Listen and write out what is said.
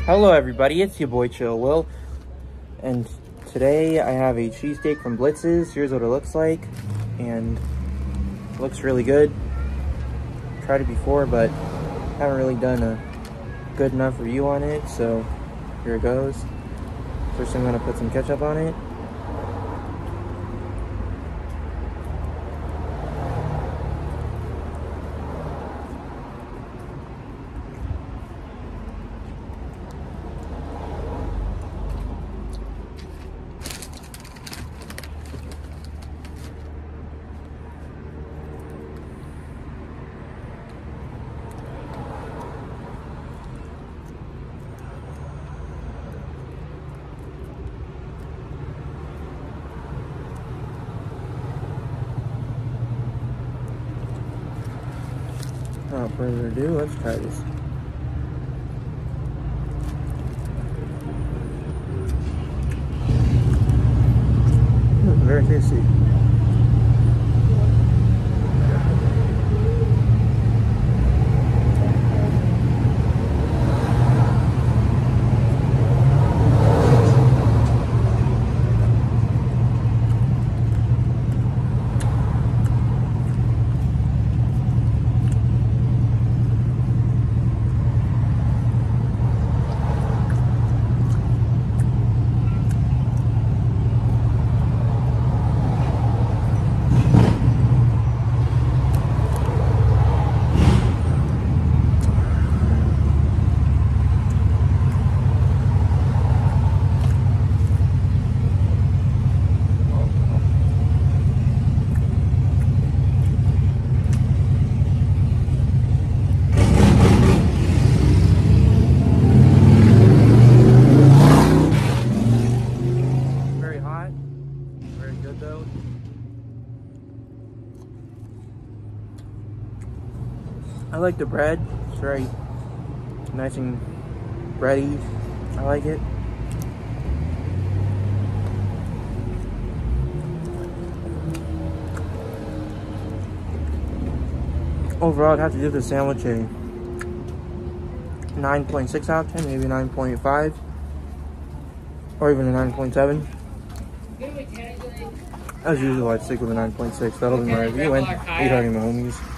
Hello everybody, it's your boy Chill Will, and today I have a cheesesteak from Blitz's. Here's what it looks like, and it looks really good. Tried it before, but haven't really done a good enough review on it, so here it goes. First I'm gonna put some ketchup on it. Without further ado, let's try this. Very tasty. Though. I like the bread. It's very nice and bready. I like it. Overall, I'd have to give the sandwich a 9.6 out of 10, maybe 9.5, or even a 9.7. As usual, I'd stick with a 9.6. That'll be my review, and 8 hugging my homies.